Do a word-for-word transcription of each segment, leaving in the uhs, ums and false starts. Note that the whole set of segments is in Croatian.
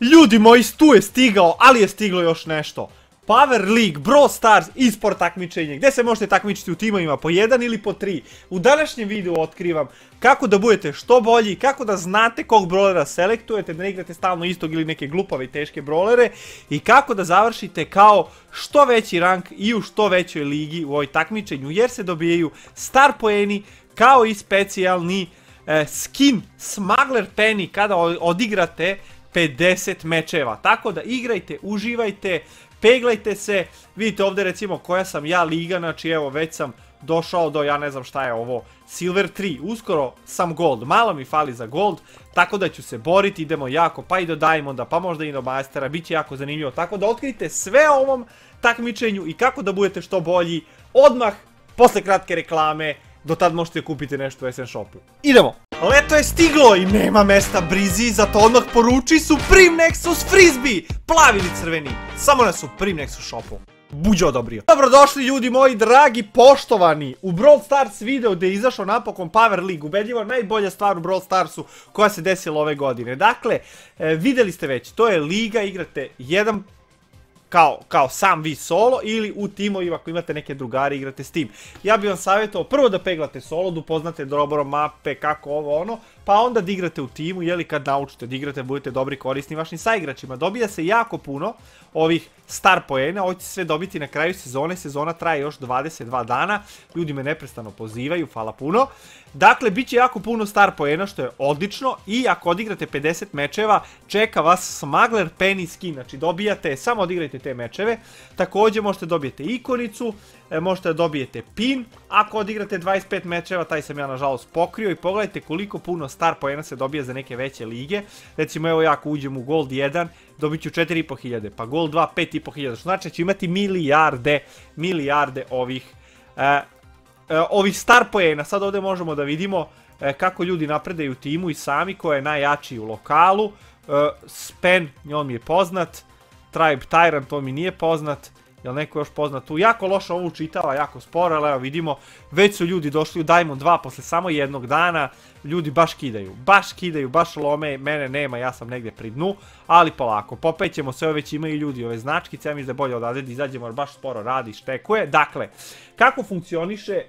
Ljudi moji, tu je stigao, ali je stiglo još nešto. Power League, Brawl Stars, e-sport takmičenje, gdje se možete takmičiti u timovima po jedan ili po tri. U današnjem videu otkrivam kako da budete što bolji, kako da znate kog brawlera selektujete, da ne igrate stalno istog ili neke glupave i teške brawlere, i kako da završite kao što veći rank i u što većoj ligi u ovoj takmičenju, jer se dobijaju star poeni kao i specijalni e, skin Smuggler Penny kada odigrate pedeset mečeva. Tako da igrajte, uživajte, peglajte se. Vidite ovdje recimo koja sam ja liga, znači evo već sam došao do, ja ne znam šta je ovo, Silver tri, uskoro sam Gold, malo mi fali za Gold, tako da ću se boriti, idemo jako, pa i do Diamonda, pa možda i do Mastera, bit će jako zanimljivo, tako da otkrite sve o ovom takmičenju i kako da budete što bolji, odmah, posle kratke reklame, do tad možete kupiti nešto u S N Shopu. Idemo! Leto je stiglo i nema mesta brizi, zato odmah poruči Supreme Nexus Frisbee, plavi ili crveni, samo na Supreme Nexus Shopu. Buđe odobrio. Dobrodošli ljudi moji dragi, poštovani, u Brawl Stars video gdje je izašao napokon Power League, ubedljivo najbolja stvar u Brawl Starsu koja se desila ove godine. Dakle, e, vidjeli ste već, to je liga, igrate jedan Kao, kao sam vi solo ili u timovima ako imate neke drugari igrate s tim. Ja bih vam savjetovao prvo da peglate solo, da upoznate dobro mape, kako ovo ono, pa onda da igrate u timu, jeli kad naučite da igrate budete dobri korisni vašim saigračima. Dobija se jako puno ovih star poena, ovo će sve dobiti na kraju sezone, sezona traje još dvadeset dva dana, ljudi me neprestano pozivaju, hvala puno. Dakle, bit će jako puno star poena, što je odlično, i ako odigrate pedeset mečeva, čeka vas Smuggler Penny skin, znači dobijate, samo odigrajte te mečeve, također možete dobijete ikonicu, možete da dobijete pin, ako odigrate dvadeset pet mečeva, taj sam ja nažalost pokrio, i pogledajte koliko puno star poena se dobija za neke veće lige. Recimo evo ja ako uđem u Gold jedan, dobit ću četiri i po hiljade, pa Gold dva pet i po hiljada, što znači da ću imati milijarde, milijarde ovih e, e, ovih star poena. Sad ovdje možemo da vidimo e, kako ljudi napredaju u timu i sami, ko je najjačiji u lokalu. e, Spen, on mi je poznat, Tribe Tyrant, to mi nije poznat. Jel neko još poznat tu? Jako loša ovo učitava, jako sporo, ali evo vidimo, već su ljudi došli u Diamond dva posle samo jednog dana, ljudi baš kidaju, baš kidaju, baš lome, mene nema, ja sam negdje pri dnu, ali polako, popećemo se, već imaju ljudi ove značkice, ja mislim da je bolje odavde da izađemo, jer baš sporo radi, štekuje. Dakle, kako funkcioniše...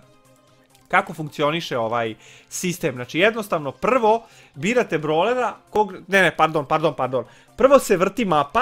Kako funkcioniše ovaj sistem? Znači jednostavno prvo birate brawlera, kog... ne ne, pardon, pardon, pardon, prvo se vrti mapa,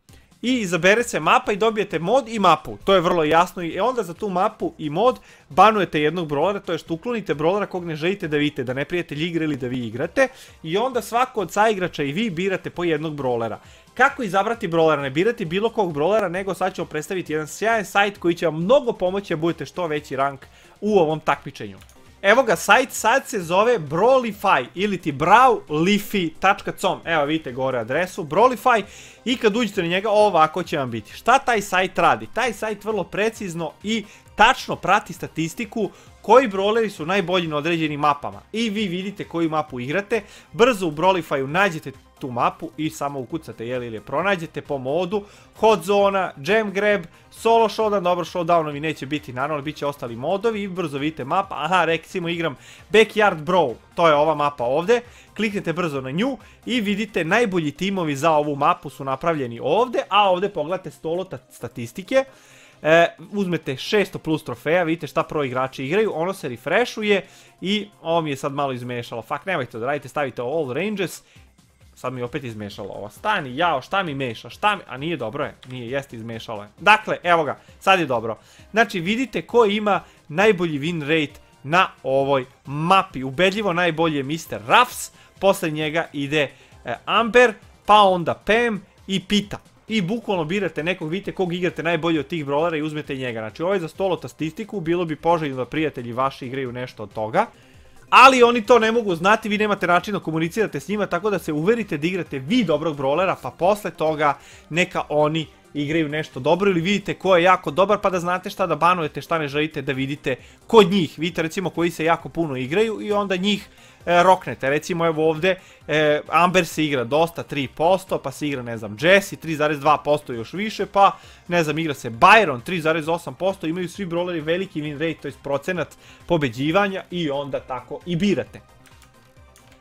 i izabere se mapa i dobijete mod i mapu, to je vrlo jasno, i onda za tu mapu i mod banujete jednog brawlera, to je što uklonite brawlera kog ne želite da vidite, da neprijatelj igra ili da vi igrate, i onda svako od saigrača i vi birate po jednog brawlera. Kako izabrati brawlera? Ne birati bilo kog brawlera, nego sad ćemo predstaviti jedan sjajan sajt koji će vam mnogo pomoći da budete što veći rank u ovom takmičenju. Evo ga, sajt sad se zove Brawlify ili ti brawlify tačka com. Evo vidite gore adresu Brawlify, i kad uđete na njega ovako će vam biti. Šta taj sajt radi? Taj sajt vrlo precizno i tačno prati statistiku koji brawleri su najbolji na određenim mapama. I vi vidite koju mapu igrate, brzo u Brawlifyu nađete tu mapu i samo ukucate jel ili je pronađete po modu, hot zona, jam grab, solo showdown, dobro showdownovi neće biti naravno, bit će ostali modovi, i brzo vidite mapa, aha recimo igram Backyard Brawl, to je ova mapa ovdje, kliknete brzo na nju i vidite najbolji timovi za ovu mapu su napravljeni ovdje, a ovdje pogledate stolo statistike. E, uzmete šesto plus trofeja, vidite šta pro igrači igraju, ono se refreshuje i ovo mi je sad malo izmešalo, fuck, nemojte da radite, stavite all ranges, sad mi je opet izmešalo ovo, stani, jao, šta mi meša, šta mi, a nije dobro je, nije, jest izmešalo je. Dakle, evo ga, sad je dobro, znači vidite ko ima najbolji win rate na ovoj mapi, ubedljivo najbolji je mister Ruffs, posle njega ide e, Amber, pa onda Pam i Pita. I bukvalno birate nekog, vidite kog igrate najbolje od tih brawlera i uzmete njega. Znači ovo je za stolo statistiku, bilo bi poželjno da prijatelji vaši igraju nešto od toga. Ali oni to ne mogu znati, vi nemate način da komunicirate s njima, tako da se uverite da igrate vi dobrog brawlera, pa posle toga neka oni igraju nešto dobro, ili vidite ko je jako dobar pa da znate šta da banujete, šta ne želite da vidite kod njih. Vidite recimo koji se jako puno igraju i onda njih e, roknete. Recimo evo ovdje e, Amber se igra dosta, tri posto, pa se igra ne znam Jessie, tri zarez dva posto još više, pa ne znam igra se Byron, tri zarez osam posto, imaju svi brawleri veliki win rate, to je procenat pobeđivanja, i onda tako i birate.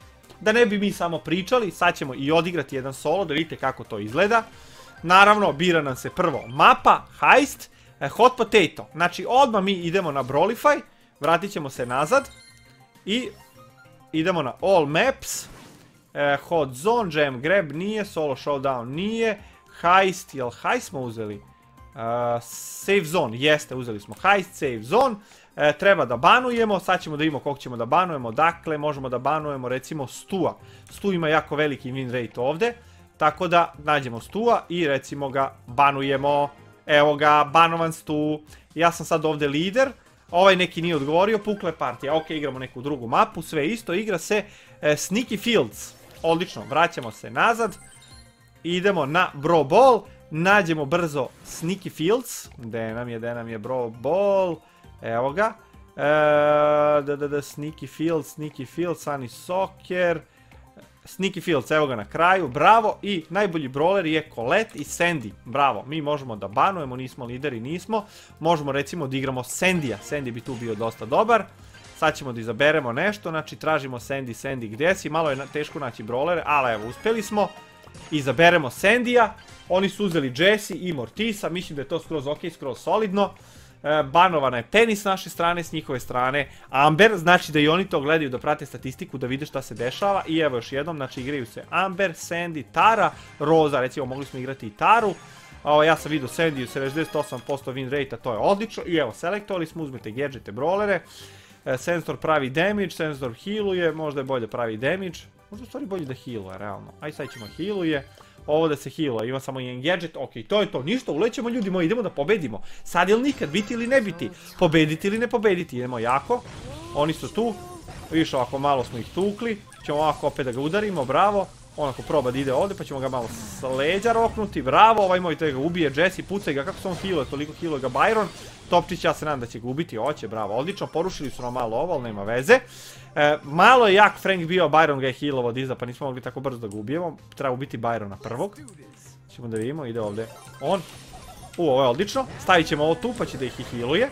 da ne bi mi samo pričali, sad ćemo i odigrati jedan solo, da vidite kako to izgleda. Naravno, bira nam se prvo mapa, heist, hot potato. Znači, odmah mi idemo na Brawlify, vratit ćemo se nazad i idemo na all maps, hot zone, jam grab nije, solo showdown nije, heist, jel heist smo uzeli? Save zone, jeste, uzeli smo heist, save zone. E, treba da banujemo, sad ćemo da vidimo koliko ćemo da banujemo, dakle možemo da banujemo recimo Stua. Stu ima jako veliki win rate ovdje, tako da nađemo Stua i recimo ga banujemo. Evo ga, banovan Stu. Ja sam sad ovdje lider, ovaj neki nije odgovorio, pukle partija. Ok, igramo neku drugu mapu, sve isto, igra se e, Sneaky Fields. Odlično, vraćamo se nazad, idemo na Brawl Ball, nađemo brzo Sneaky Fields. Gde nam je, gde nam je Brawl Ball? Evo ga. E, da, da, da, Sneaky Fields, Sneaky Fields, Sunny Soccer. Sneaky Fields, evo ga na kraju, bravo. I najbolji brawler je Colette i Sandy. Bravo, mi možemo da banujemo, nismo lideri, nismo. Možemo recimo da igramo Sandya, Sandy bi tu bio dosta dobar. Sad ćemo da izaberemo nešto, znači tražimo Sandy, Sandy gdje si, malo je teško naći brawlere, ali evo, uspjeli smo. Izaberemo Sandya, oni su uzeli Jessie i Mortisa, mislim da je to skroz ok, skroz solidno. E, banovana je Penny s naše strane, s njihove strane Amber, znači da i oni to gledaju, da prate statistiku, da vide šta se dešava. I evo još jednom, znači igraju se Amber, Sandy, Tara, Roza, recimo mogli smo igrati i Taru. O, ja sam vidio Sandy u sedamdeset osam posto win rate, to je odlično. I evo, selektovali smo, uzmete gadgete, brawlere. E, Sensor pravi damage, Sensor healuje, možda je bolje pravi damage. Možda u stvari bolje da healuje, realno. Aj sad ćemo healuje. Ovo da se healuje, ima samo jedan gadget, ok, to je to, ništa, ulećemo ljudi moji, idemo da pobedimo. Sad ili nikad, biti ili ne biti, pobediti ili ne pobediti, idemo jako. Oni su tu, više ovako malo smo ih tukli, ćemo ovako opet da ga udarimo, bravo. Onako proba da ide ovdje, pa ćemo ga malo s leđa roknuti, bravo, ovaj moj te ga ubije, Jessie, pucaj ga, kako se on healuje, toliko healuje ga Byron. Topčić, ja se nadam da će ga ubiti, oće, bravo, odlično, porušili su nam malo ovo, ali nema veze. E, malo je jak Frank bio, Byron ga je healovo od iza, pa nismo mogli tako brzo da ga ubijemo. Treba ubiti Byrona prvog. Ćemo da vidimo, ide ovdje on. U, ovo je odlično, stavit ćemo ovo tu, pa će da ih i healuje.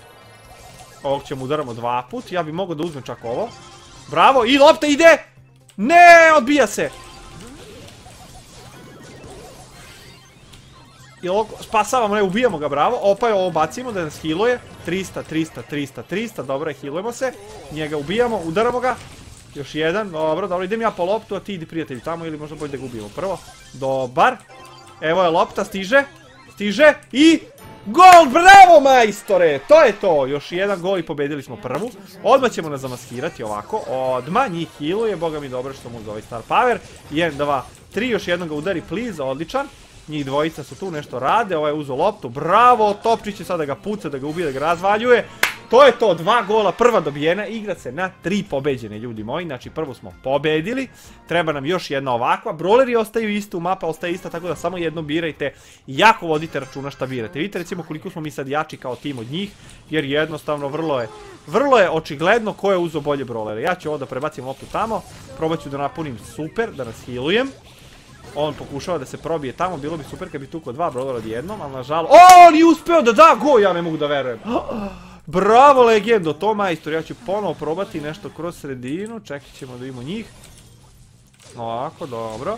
Ovog ćemo udaramo dva put, ja bi mogao da uzmem čak ovo. Bravo, i lopta ide! Ne, odbija se! Spasavamo, ne, ubijamo ga, bravo. Opa, ovo bacimo da nas healuje. trista, trista, trista, trista, dobro je, healujemo se. Njega ubijamo, udaramo ga. Još jedan, dobro, dobro, idem ja po loptu, a ti idi prijatelji tamo ili možda bolje da ga ubijemo prvo. Dobar. Evo je lopta, stiže. Stiže i... Gol, bravo majstore, to je to. Još jedan gol i pobedili smo prvu. Odmah ćemo nas zamaskirati ovako. Odmah, njih healuje, boga mi dobro što mu zove Star Power. jedan, dva, tri, još jednom ga udari, please, odličan. Njih dvojica su tu, nešto rade, ovaj je uzeo loptu, bravo, Topčić će sada ga puca, da ga ubije, da ga razvaljuje. To je to, dva gola, prva dobijena, igra se na tri pobeđene, ljudi moji, znači prvo smo pobedili, treba nam još jedna ovakva, brawleri ostaju isto, mapa ostaje ista, tako da samo jedno birajte, jako vodite računa šta birate. Vidite recimo koliko smo mi sad jači kao tim od njih, jer jednostavno vrlo je, vrlo je očigledno ko je uzeo bolje brawlere. Ja ću ovo da prebacim loptu tamo, probat ću da napunim super, da nas healujem. On pokušava da se probije tamo, bilo bi super kad bi tukao dva brawlera odjednom, ali nažalost... O, nije uspeo da da go, ja ne mogu da verujem. Bravo legendo, to majstor, ja ću ponovo probati nešto kroz sredinu, čekat ćemo da vidimo njih. Ovako, dobro.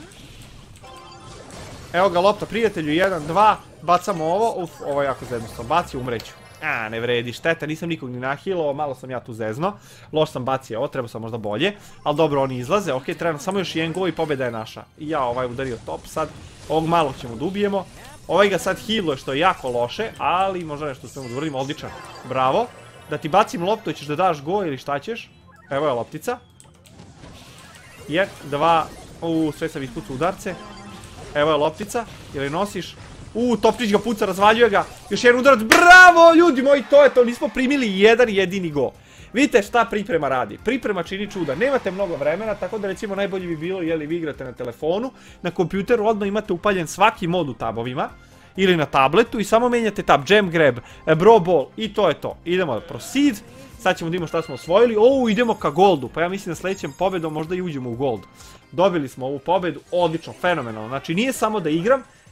Evo ga lopta prijatelju, jedan, dva, bacamo ovo, uf, ovo je jako zednostavno, baci, umreću. A, ne vredi, šteta, nisam nikog ni nahilovao, malo sam ja tu zezno. Loš sam bacio ovo, treba sam možda bolje. Ali dobro, oni izlaze, ok, treba samo još jedan gol i pobjeda je naša. I ja ovaj udario top sad, ovog malog ćemo da ubijemo. Ovaj ga sad healuje što je jako loše, ali možda nešto sve mu da uradimo, odličan. Bravo, da ti bacim loptu i ćeš da daš gol ili šta ćeš. Evo je loptica. Jedan, dva, uuu, sve sam ispucao udarce. Evo je loptica, ili nosiš? Uuu, Topčić ga puca, razvaljuje ga. Još jedan udarac, bravo ljudi moji, to je to, nismo primili jedan jedini go. Vidite šta priprema radi, priprema čini čuda, nemate mnogo vremena, tako da recimo najbolje bi bilo, jeli vi igrate na telefonu, na kompjuteru odmah imate upaljen svaki mod u tabovima, ili na tabletu i samo menjate tab, jam grab, brawl ball i to je to. Idemo da proceed, sad ćemo da imamo šta smo osvojili, ouu, idemo ka goldu, pa ja mislim da sljedećem pobedom možda i uđemo u gold. Dobili smo ovu pobedu, odlično, fenomenalno, znači nije samo da igram,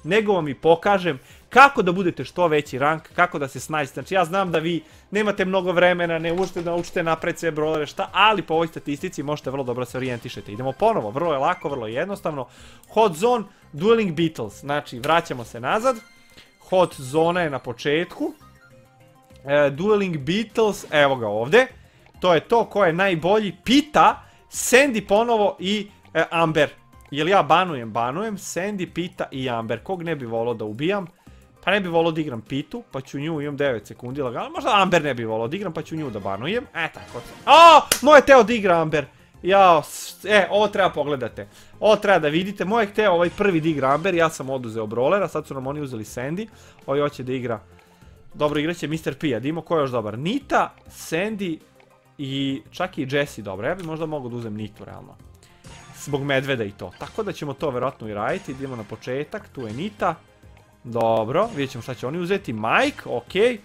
nego vam i pokažem kako da budete što veći rank, kako da se snađete. Znači ja znam da vi nemate mnogo vremena, ne možete da naučite napred sve brojeve, šta, ali po ovoj statistici možete vrlo dobro se orijentišete. Idemo ponovo, vrlo je lako, vrlo je jednostavno. Hot Zone, Dueling Beetles, znači vraćamo se nazad. Hot Zona je na početku. E, Dueling Beetles, evo ga ovdje. To je to ko je najbolji. Pita, Sandy ponovo i e, Amber. Jel ja banujem? Banujem. Sandy, Pita i Amber. Kog ne bi volao da ubijam? Pa ne bi volao da igram Pitu, pa ću nju, imam devet sekundi lagano. Možda Amber ne bi volao da igram, pa ću nju da banujem. E, tako. O, moje teo da igra Amber. Jao, e, ovo treba pogledate. Ovo treba da vidite. Moje hteo ovaj prvi da igra Amber, ja sam oduzeo Brawlera, sad su nam oni uzeli Sandy. Ovaj hoće da igra. Dobro, igraće mister P, a Dimo, ko je još dobar? Nita, Sandy i čak i Jessie, dobro. Ja bi možda mogao da uzem Nitu, realno. Zbog medveda i to. Tako da ćemo to verovatno i raditi. Idemo na početak, tu je Nita. Dobro, vidjet ćemo šta će oni uzeti. Mike, okej.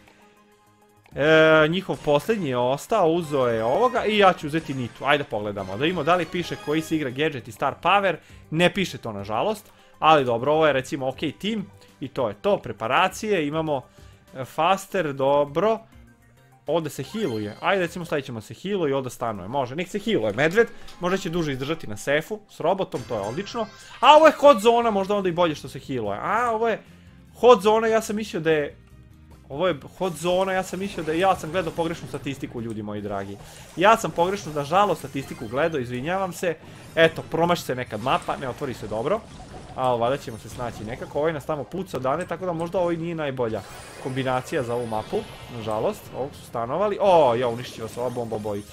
E, njihov posljednji je ostao, uzeo je ovoga i ja ću uzeti Nitu. Ajde pogledamo, da vidimo da li piše koji se igra Gadget i Star Power. Ne piše to nažalost, ali dobro, ovo je recimo ok team i to je to, preparacije, imamo Faster, dobro. Ovdje se healuje, ajde recimo stavit ćemo se healuje i ovdje stanuje, može, nek se healuje medved, možda će duže izdržati na sefu, s robotom, to je odlično. A ovo je hot zona, možda onda i bolje što se healuje, a ovo je hot zona, ja sam mislio da je... Ovo je hot zona, ja sam mislio da je, ja sam gledao pogrešnu statistiku, ljudi moji dragi. Ja sam pogrešnu, nažalost, statistiku gledao, izvinjavam se. Eto, promaši se nekad mapa, ne otvori se dobro. Ali valjda ćemo se snaći nekako, ovaj nas tamo puca dane, tako da možda ovo i nije najbolja kombinacija za ovu mapu, nažalost. Ovog su stanovali, o, ja uništio se ova bomba obojicu.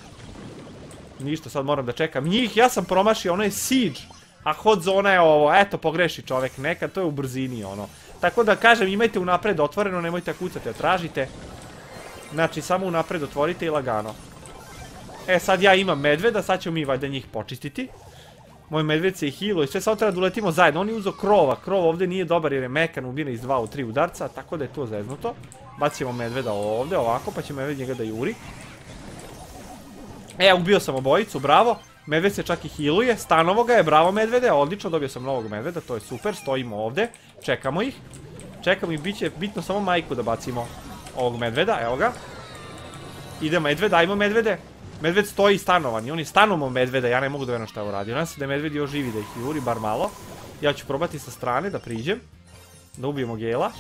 Ništa, sad moram da čekam njih, ja sam promašio, ono je Siege. A hot zona je ovo, eto, pogreši čovjek nekad, to je u brzini ono. Tako da kažem, imajte unapred otvoreno, nemojte kucati, a tražite. Znači, samo unapred otvorite i lagano. E, sad ja imam medveda, sad ćemo mi valjda njih počistiti. Moj medved se i healuje, sve sad treba da uletimo zajedno. On je uzeo krova, krov ovdje nije dobar jer je mekan, ubine iz dva u tri udarca, tako da je to zeznuto. Bacimo medveda ovdje, ovako, pa će medved njega da juri. E, ubio sam obojicu, bravo. Medved se čak i healuje, stanovo ga je, bravo medvede, odlično, dobio sam novog medveda, to je super, stojimo ovdje, čekamo ih. Čekamo ih, bit će bitno samo majku da bacimo ovog medveda, evo ga. Ide medved, ajmo medvede. Medved stoji stanovan i on je stanovo medveda, ja ne mogu da verujem šta je uradio. Nadam se da je medved još živi da ih juri, bar malo. Ja ću probati sa strane da priđem, da ubijemo Gela.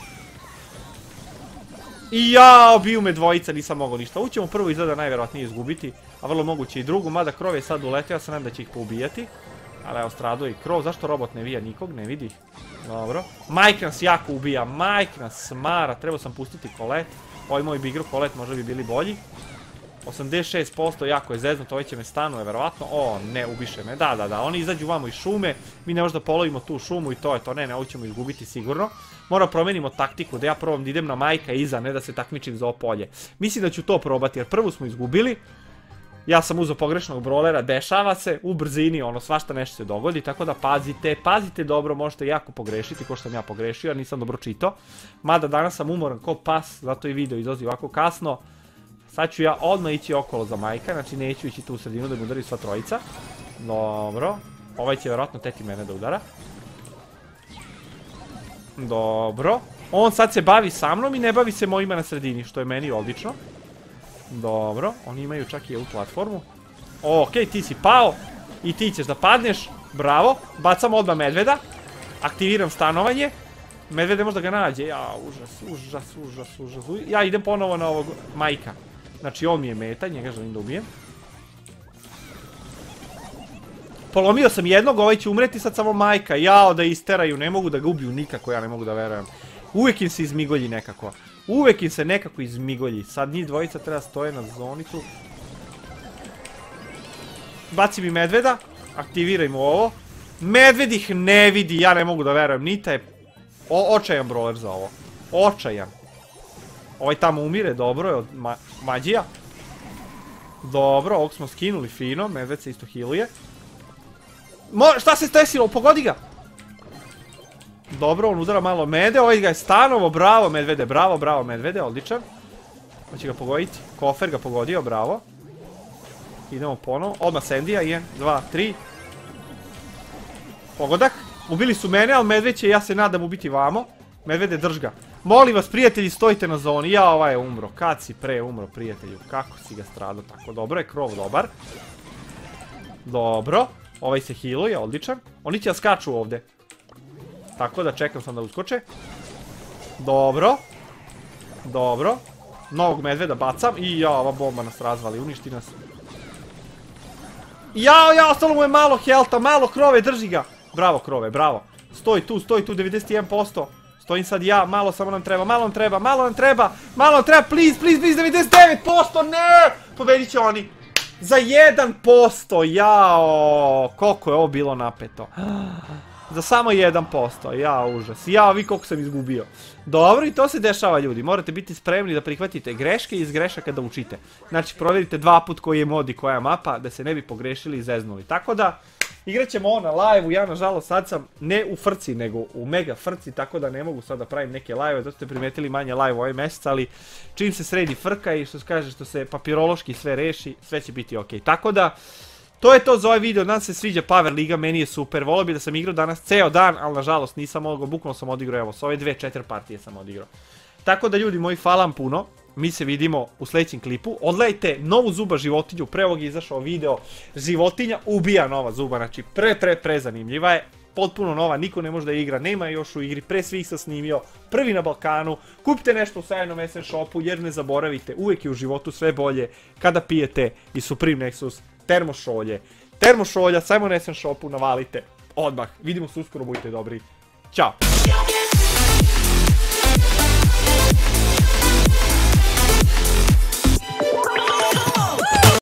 I jao, biju me dvojica, nisam mogao ništa. Ućemo prvo izgleda najverovatnije izgubiti, a vrlo moguće i drugu, mada krov je sad uletio, ja se nadam da će ih poubijati. Ali evo, stradao i krov, zašto robot ne vija nikog, ne vidi. Dobro. Mike nas jako ubija, Mike nas smara, trebao sam pustiti Kolet. Ovaj moj bigro Kolet možda bi bili bolji. osamdeset šest posto, jako je zeznut, ovaj će me stanuje, verovatno. O, ne, ubiše me, da, da, da, oni izađu vamo iz šume, mi ne možda polovimo tu šumu i to je to, ne, ne, ovo ćemo izgubiti sigurno. Moram promenimo taktiku, da ja probam da idem na Majka iza, ne da se takmičim za ovo polje. Mislim da ću to probati, jer prvu smo izgubili. Ja sam uzeo pogrešnog brawlera, dešava se, u brzini, ono, svašta nešto se dogodi, tako da pazite, pazite dobro, možete jako pogrešiti, ko što sam ja pogrešio, jer nisam dobro čitao. Mada danas sam umoran ko pas, zato i video izlazi ovako kasno. Sad ću ja odmah ići okolo za Majka, znači neću ići tu u sredinu da mi udari sva trojica. Dobro, ovaj će vjerojatno teti mene da udara. Dobro, on sad se bavi sa mnom i ne bavi se mojima na sredini, što je meni odlično. Dobro, oni imaju čak i ovu platformu. Okej, ti si pao i ti ćeš da padneš, bravo. Bacam odmah medveda, aktiviram stanovanje. Medvede možda ga nađe, ja, užas, užas, užas, užas. Ja idem ponovo na ovog Majka. Znači on mi je meta, njega želim da ubijem. Polomio sam jednog, ovaj će umreti, sad samo Majka. Jao, da isteraju, ne mogu da ga ubiju nikako, ja ne mogu da verujem. Uvijek im se izmigolji nekako. Uvijek im se nekako izmigolji. Sad njih dvojica treba stoje na zoni tu. Baci mi medveda, aktivirajmo ovo. Medved ih ne vidi, ja ne mogu da verujem, Nita je očajan brawler za ovo. Očajan. Ovaj tamo umire, dobro je od mađija. Dobro, ovog smo skinuli fino, medved se isto healuje. Šta se desilo, pogodi ga! Dobro, on udara malo mede, ovaj ga je stanovo, bravo medvede, bravo, bravo medvede, odličan. Hoće ga pogoditi, kofer ga pogodio, bravo. Idemo ponovo, odmah Sandija, jedan, dva, tri. Pogodak, Ubili su mene, ali medved će, ja se nadam, ubiti vamo. Medvede, drž ga. Molim vas, prijatelji, stojite na zoni. Ja, ovaj je umro. Kad si pre umro, prijatelju? Kako si ga stradao tako? Dobro je, krov dobar. Dobro. Ovaj se healuje, odličan. Oni će da skaču ovde. Tako da čekam sam da uskoče. Dobro. Dobro. Novog medveda bacam. I ja, ova bomba nas razvali, uništi nas. Jao, ja, ostalo mu je malo helta, malo krove, drži ga. Bravo krove, bravo. Stoji tu, stoji tu, devedeset jedan posto. Stojim sad ja, malo samo nam treba, malo nam treba, malo nam treba, malo nam treba, please, please, please, devedeset devet posto, ne! Pobedit će oni. Za jedan posto, jao, koliko je ovo bilo napeto. Za samo jedan posto, ja, užas. Ja, vi koliko sam izgubio. Dobro, i to se dešava, ljudi. Morate biti spremni da prihvatite greške i iz grešaka da učite. Znači, provjerite dva put koji je mod i koja je mapa, da se ne bi pogrešili i zeznuli. Tako da, igrat ćemo ovo na live-u. Ja, nažalost, sad sam ne u frci, nego u mega frci, tako da ne mogu sad da pravim neke live-ove. Zato ste primetili manje live ovaj mjesec, ali čim se sredi frka i što se kaže, što se papirološki sve reši, sve će biti okej. Tako da, to je to za ovaj video, nam se sviđa Power Liga, meni je super, volio bi da sam igrao danas ceo dan, ali nažalost nisam mogao, bukvalno sam odigrao, evo, s ove dve, četiri partije sam odigrao. Tako da ljudi moji, hvala vam puno, mi se vidimo u sljedećem klipu, odgledajte novu zuba životinju, pre ovog je izašao video, životinja ubija nova zuba, znači pre, pre, pre zanimljiva je, potpuno nova, niko ne može da igra, nema je još u igri, pre svih sam snimio, prvi na Balkanu, kupite nešto u sajnom es en shopu jer ne zaboravite, uvijek je u životu sve bolje kada pijete i Supreme Nexus termošolje. Termošolja, samo na es en shopu navalite odmah. Vidimo se uskoro, budite dobri. Ćao!